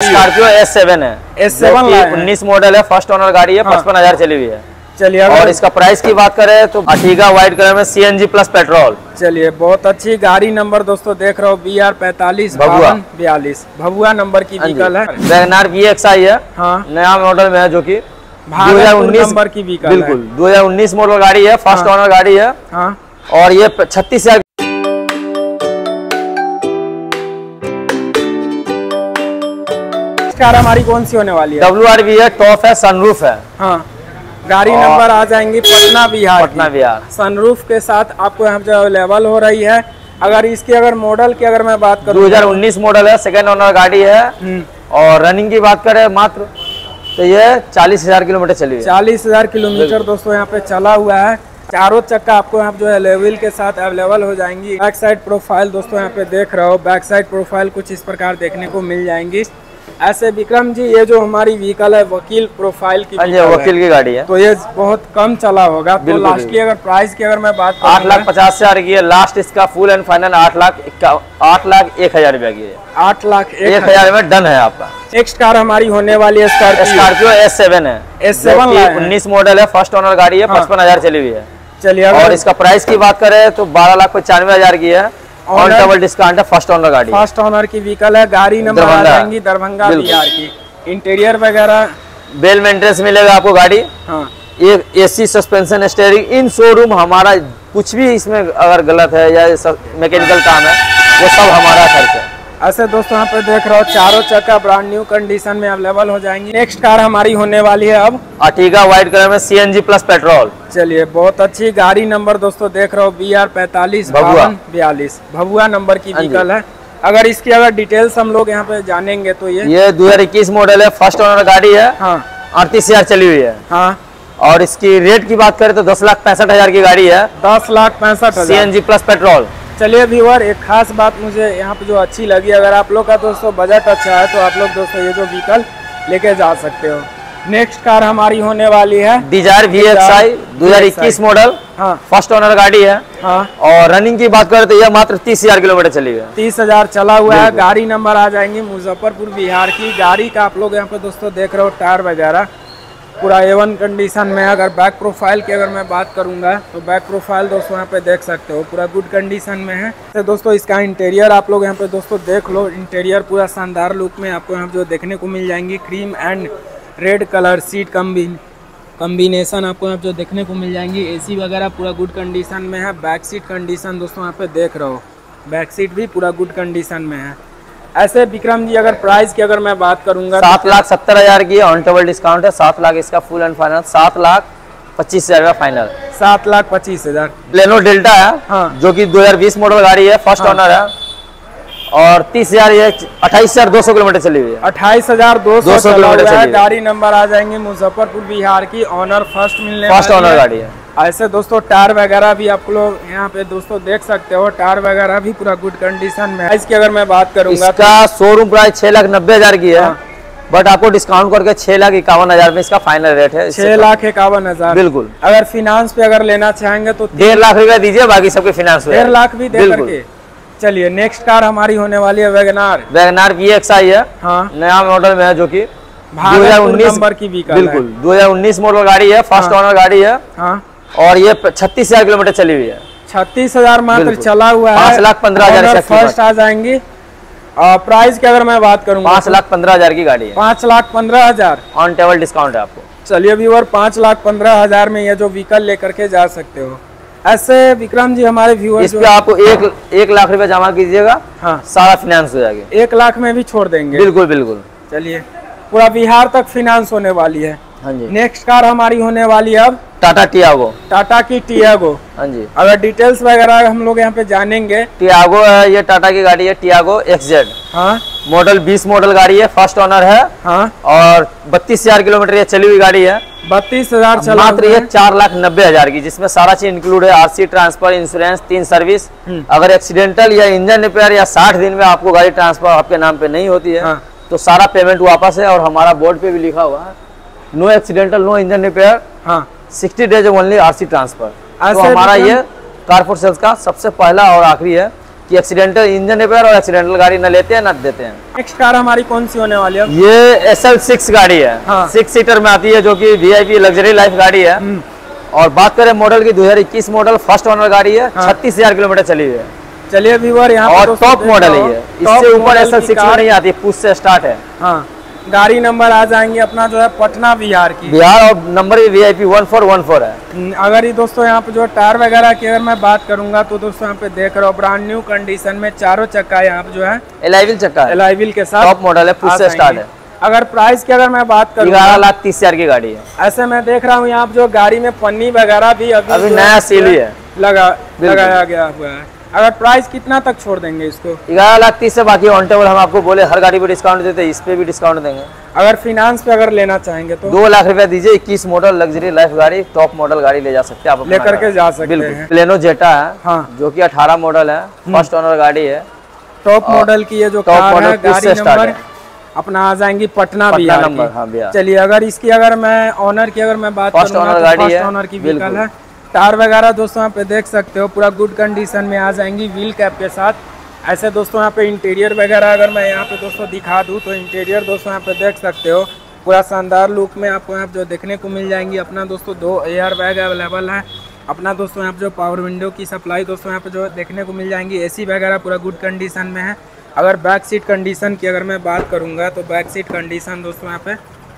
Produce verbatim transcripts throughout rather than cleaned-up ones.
Scorpio S seven है। S seven उन्नीस model है, फर्स्ट ओनर गाड़ी है, पचपन हजार चली हुई है। चलिए, और इसका प्राइस की बात करें तो अर्टिगा व्हाइट कलर में सीएनजी प्लस पेट्रोल। चलिए, बहुत अच्छी गाड़ी। नंबर दोस्तों देख रहे हो बी आर पैंतालीस बयालीस भभुआ नंबर की व्हीकल है। वैगनार वी एक्स आई है, हाँ, नया मॉडल में है, जो की दो हजार उन्नीस नंबर की व्हीकल। बिल्कुल, दो हजार उन्नीस मॉडल गाड़ी है, फर्स्ट हाँ, ओनर गाड़ी है। हाँ, और ये छत्तीस हजार कार हमारी कौन सी होने वाली है? डब्ल्यू आर वी है, टॉप है, सनरूफ है। हाँ, गाड़ी नंबर आ जाएंगी पटना बिहार। पटना बिहार सनरूफ के साथ आपको यहाँ पे अवेलेबल हो रही है। अगर इसकी अगर मॉडल की अगर मैं बात करूँ, दो हजार उन्नीस मॉडल है, सेकेंड ओनर गाड़ी है। और रनिंग की बात करें मात्र तो ये चालीस हजार किलोमीटर चली है। चालीस हजार किलोमीटर दोस्तों यहाँ पे चला हुआ है। चारों चक्का आपको यहाँ जो है लेवल के साथ अवेलेबल हो जाएंगी। बैक साइड प्रोफाइल दोस्तों यहाँ पे देख रहे हो, बैक साइड प्रोफाइल कुछ इस प्रकार देखने को मिल जाएंगी। ऐसे विक्रम जी, ये जो हमारी व्हीकल है वकील प्रोफाइल की वकील की गाड़ी है, तो ये बहुत कम चला होगा। तो लास्ट की अगर प्राइस की अगर मैं बात आठ लाख पचास हजार की है लास्ट। इसका फुल एंड फाइनल आठ लाख आठ लाख एक हजार रुपया की है। आठ लाख एक हजार में डन है आपका। नेक्स्ट कार हमारी होने वाली है स्कॉर्पियो एस सेवन है। एस सेवन उन्नीस मॉडल है, फर्स्ट ओनर गाड़ी है, पचपन हजार चली हुई है। चलिए, और इसका प्राइस की बात करें तो बारह लाख पचानवे हजार की है। ऑन टेबल डिस्काउंट है, फर्स्ट ओनर गाड़ी, फर्स्ट ओनर की व्हीकल है। गाड़ी नंबर आ जाएंगी दरभंगा बिहार की। इंटीरियर वगैरह बेल मेंटेनेंस मिलेगा आपको गाड़ी। हाँ, एक AC, suspension, steering, in showroom हमारा कुछ भी इसमें अगर गलत है या मैकेनिकल काम है वो सब हमारा खर्च है। ऐसे दोस्तों यहाँ पे देख रहे हो चारों चक्का ब्रांड न्यू कंडीशन में अवेलेबल हो जाएंगी। नेक्स्ट कार हमारी होने वाली है अब अर्टिगा व्हाइट कलर में सीएनजी प्लस पेट्रोल। चलिए, बहुत अच्छी गाड़ी। नंबर दोस्तों देख रहे हो बी आर पैंतालीस बयालीस भभुआ नंबर की व्हीकल है। अगर इसकी अगर डिटेल्स हम लोग यहाँ पे जानेंगे तो ये ये दो हजार इक्कीस मॉडल है, फर्स्ट ओनर गाड़ी है। हाँ, अड़तीस हजार चली हुई है। हाँ, और इसकी रेट की बात करें तो दस लाख पैंसठ हजार की गाड़ी है, दस लाख पैंसठ सीएनजी प्लस पेट्रोल। चलिए व्यूअर, एक खास बात मुझे यहाँ पे जो अच्छी लगी, अगर आप लोग का दोस्तों बजट अच्छा है तो आप लोग दोस्तों ये जो व्हीकल लेके जा सकते हो। नेक्स्ट कार हमारी होने वाली है डिजायर वी एक्स आई दो हजार इक्कीस मॉडल, हाँ, फर्स्ट ओनर गाड़ी है। हाँ, और रनिंग की बात करें तो यह मात्र तीस हजार किलोमीटर चली है। तीस हजार चला हुआ है। गाड़ी नंबर आ जाएंगी मुजफ्फरपुर बिहार की। गाड़ी का आप लोग यहाँ पे दोस्तों देख रहे हो टायर वगैरह पूरा ए वन कंडीशन में। अगर बैक प्रोफाइल की अगर मैं बात करूंगा तो बैक प्रोफाइल दोस्तों यहाँ पे देख सकते हो पूरा गुड कंडीशन में है। तो दोस्तों इसका इंटीरियर आप लोग यहाँ पे दोस्तों देख लो। इंटीरियर पूरा शानदार लुक में आपको यहाँ जो देखने को मिल जाएंगी। Cream and red colour seat combination combination आपको यहाँ जो देखने को मिल जाएंगी। एसी वगैरह पूरा गुड कंडीशन में है। बैक सीट कंडीशन दोस्तों यहाँ पे देख रहे हो, बैक सीट भी पूरा गुड कंडीशन में है। ऐसे विक्रम जी, अगर प्राइस की अगर मैं बात करूंगा सात लाख सत्तर हजार की ऑन टेबल डिस्काउंट है। सात लाख इसका फुल एंड फाइनल, सात लाख पच्चीस हजार का फाइनल, सात लाख पच्चीस हजार। प्लेनो डेल्टा है, हाँ, जो कि दो हजार बीस मॉडल गाड़ी है, फर्स्ट हाँ, ओनर है। और तीस हजार ये अट्ठाईस हजार दो सौ किलोमीटर चली हुई है। अट्ठाईस हजार दो सौ किलोमीटर चली। गाड़ी नंबर आ जाएंगे मुजफ्फरपुर बिहार की। ऑनर फर्स्ट मिलने फर्स्ट ओनर गाड़ी है। ऐसे दोस्तों टायर वगैरह भी आप लोग यहाँ पे दोस्तों देख सकते हो। टायर वगैरह भी पूरा गुड कंडीशन में है। इसकी अगर मैं बात करूंगा इसका शोरूम प्राइस छह लाख नब्बे हजार की है, बट आपको डिस्काउंट करके छह लाख इक्यावन हजार में इसका फाइनल रेट है। छह लाख इक्यावन हजार बिल्कुल। अगर फिनांस पे अगर लेना चाहेंगे तो डेढ़ लाख रुपया दीजिए, बाकी सबके फिनांस डेढ़ लाख भी दे करके। चलिए, नेक्स्ट कार हमारी होने वाली है WagonR. WagonR V X I है, हाँ, नया मॉडल में है, जो की दो हजार उन्नीस नंबर की व्हीकल। बिल्कुल, दो हजार उन्नीस मॉडल गाड़ी है, फर्स्ट ओनर गाड़ी है। हाँ, और ये छत्तीस हजार किलोमीटर चली हुई है। छत्तीस हजार मात्र चला हुआ है। पाँच लाख पंद्रह हजार फर्स्ट आ जाएंगी। प्राइस की अगर मैं बात करूंगा पाँच लाख पंद्रह हजार की गाड़ी है। पाँच लाख पंद्रह हजार ऑन टेबल डिस्काउंट है आपको। चलिए व्यूअर, पाँच लाख पंद्रह हजार में ये जो व्हीकल लेकर के जा सकते हो। ऐसे विक्रम जी, हमारे व्यूअर इस पे आपको एक एक लाख रुपए जमा कीजिएगा, हाँ, सारा फिनांस हो जाएगा। एक लाख में भी छोड़ देंगे। बिल्कुल बिल्कुल। चलिए, पूरा बिहार तक फिनांस होने वाली है। हाँ जी। नेक्स्ट कार हमारी होने वाली है अब टाटा टियागो। टाटा की टियागो। हाँ जी। अगर डिटेल्स वगैरह हम लोग यहाँ पे जानेंगे। टियागो है, ये टाटा की गाड़ी है, टियागो एक्स जेड। हाँ, मॉडल बीस मॉडल गाड़ी है, फर्स्ट ओनर है। हाँ, और बत्तीस हजार किलोमीटर ये चली हुई गाड़ी है। बत्तीस हजार चला मात्र ये चार लाख नब्बे हजार की, जिसमें सारा चीज इंक्लूड है। आरसी, ट्रांसफर, इंश्योरेंस, तीन सर्विस। अगर एक्सीडेंटल या इंजन रिपेयर या साठ दिन में आपको गाड़ी ट्रांसफर आपके नाम पे नहीं होती है, हाँ, तो सारा पेमेंट वापस है। और हमारा बोर्ड पे भी लिखा हुआ है, no accidental, no engine repair, हाँ, sixty days only RC transfer. तो हमारा ये कारपोरेट सेल्स का सबसे पहला और आखिरी है। कि एक्सीडेंटल इंजन रिपेयर और एक्सीडेंटल गाड़ी न लेते हैं न देते हैं। नेक्स्ट कार हमारी कौन सी होने वाली है? ये एस एल सिक्स गाड़ी है, हाँ। सिक्स सीटर में आती है, जो कि V I P luxury life गाड़ी है। और बात करें मॉडल की, दो हज़ार इक्कीस मॉडल, फर्स्ट ओनर गाड़ी है, हाँ। छत्तीस हजार किलोमीटर चली हुई है। चलिए व्यूअर, यहाँ और टॉप मॉडल है ये, इससे ऊपर एस एल सिक्स में नहीं आती, पुश से स्टार्ट है। हाँ, गाड़ी नंबर आ जाएंगे अपना जो है पटना बिहार की, बिहार, और नंबर भी V I P one four one four है। अगर ये दोस्तों यहाँ पे जो टायर वगैरह की अगर मैं बात करूंगा तो दोस्तों यहाँ पे देख रहे हो ब्रांड न्यू कंडीशन में चारों चक्का यहाँ पे जो है एलाइविल चक्का है, एलाइविल के साथ टॉप मॉडल है, पुश से स्टार्ट है। अगर प्राइस की अगर मैं बात करूँ, ग्यारह लाख तीस हजार की गाड़ी है। ऐसे मैं देख रहा हूँ यहाँ पे जो गाड़ी में पन्नी वगैरह भी अभी, अभी नया सील ही है, लगा लगाया गया हुआ है। अगर प्राइस कितना तक छोड़ देंगे इसको? ग्यारह लाख तीस से, बाकी ऑन टेबल हम आपको बोले हर गाड़ी पे डिस्काउंट देते हैं, इस पे भी डिस्काउंट देंगे। अगर फाइनेंस पे अगर लेना चाहेंगे तो दो लाख रुपया दीजिए, इक्कीस मॉडल लग्जरी लाइफ गाड़ी, टॉप मॉडल गाड़ी ले जा सकते हैं आप, लेकर के जा सकते हैं। प्लेनो जेटा है, हाँ। जो कि अठारह मॉडल है, फर्स्ट ओनर गाड़ी है, टॉप मॉडल की ये जो कार है, गाड़ी नंबर अपना आ जाएंगी पटना बिहार नंबर। हाँ बिहार। चलिए, अगर इसकी अगर मैं ऑनर की अगर मैं बात फर्स्ट ओनर गाड़ी है, ऑनर की व्हीकल है। टायर वगैरह दोस्तों यहाँ पे देख सकते हो पूरा गुड कंडीशन में आ जाएंगी, व्हील कैप के साथ। ऐसे दोस्तों यहाँ पे इंटीरियर वगैरह अगर मैं यहाँ पे दोस्तों दिखा दूँ तो इंटीरियर दोस्तों यहाँ पे देख सकते हो पूरा शानदार लुक में आपको यहाँ जो देखने को मिल जाएंगी। अपना दोस्तों दो एयर बैग अवेलेबल है। अपना दोस्तों यहाँ पे जो पावर विंडो की सप्लाई दोस्तों यहाँ पे जो देखने को मिल जाएंगी। एसी वगैरह पूरा गुड कंडीशन में है। अगर बैक सीट कंडीशन की अगर मैं बात करूँगा तो बैक सीट कंडीशन दोस्तों यहाँ पे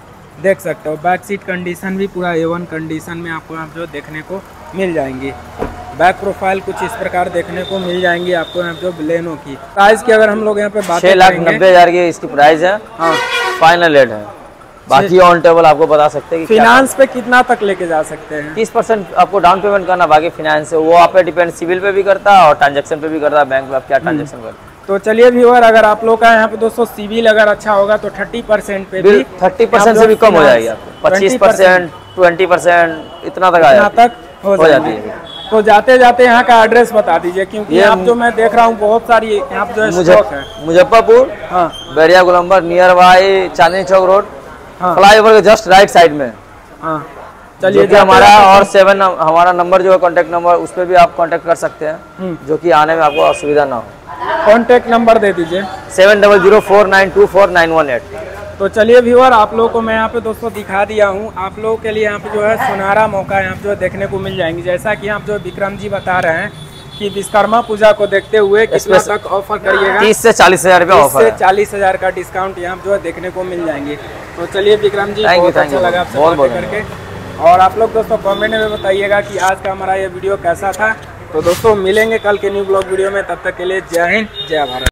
देख सकते हो, बैक सीट कंडीशन भी पूरा ए वन कंडीशन में आपको यहाँ जो देखने को मिल जाएंगी। बैक प्रोफाइल कुछ इस प्रकार देखने को मिल जाएंगी आपको यहाँ जो बलेनो की। प्राइस की अगर हम लोग यहाँ पे बात छह लाख नब्बे हजार की इसकी प्राइस है। हाँ, फाइनल रेट है। बाकी ऑन टेबल आपको बता सकते हैं कि फाइनेंस पे कितना तक लेके जा सकते हैं? तीस परसेंट आपको डाउन पेमेंट करना, बाकी फाइनेंस वो आप पे डिपेंड, सिविल पे भी करता है और ट्रांजेक्शन पे भी करता है, बैंक में आप क्या ट्रांजेक्शन करते हैं। तो चलिए व्यूअर, अगर आप लोग का यहाँ पे दोस्तों सिविल अगर अच्छा होगा तो थर्टी परसेंट पे भी थर्टी परसेंट से भी कम हो जाएगी आपको, पच्चीस परसेंट ट्वेंटी परसेंट इतना तक आ तक हो जाती है। तो जाते जाते यहाँ का एड्रेस बता दीजिए, क्योंकि यहाँ जो मैं देख रहा हूँ बहुत सारी यहाँ पे जो है स्टॉक है। मुजफ्फरपुर, हाँ, Bairiya Golambar, near by Chandni Chowk road, हाँ, फ्लाईओवर के जस्ट राइट साइड में। हाँ, चलिए, हमारा और सेवन हमारा नंबर जो है कॉन्टेक्ट नंबर, उस पर भी आप कॉन्टेक्ट कर सकते हैं, जो कि आने में आपको असुविधा ना हो। कॉन्टेक्ट नंबर दे दीजिए। Seven double zero four nine two four nine one eight. तो चलिए व्यूअर, आप लोगों को मैं यहाँ पे दोस्तों दिखा दिया हूँ। आप लोगों के लिए यहाँ पे जो है सुनहरा मौका यहाँ पे जो देखने को मिल जाएंगी। जैसा कि यहाँ जो विक्रम जी बता रहे हैं कि विश्वकर्मा पूजा को देखते हुए कितना तक ऑफर करिएगा? तीस से चालीस हजार रुपया ऑफर है। चालीस हजार का डिस्काउंट यहाँ जो है देखने को मिल जाएंगे। तो चलिए विक्रम जी, बहुत अच्छा लगा आपसे बात करके। और आप लोग दोस्तों कमेंट में बताइएगा कि आज का हमारा ये वीडियो कैसा था। तो दोस्तों मिलेंगे कल के न्यू ब्लॉग वीडियो में, तब तक के लिए जय हिंद, जय भारत।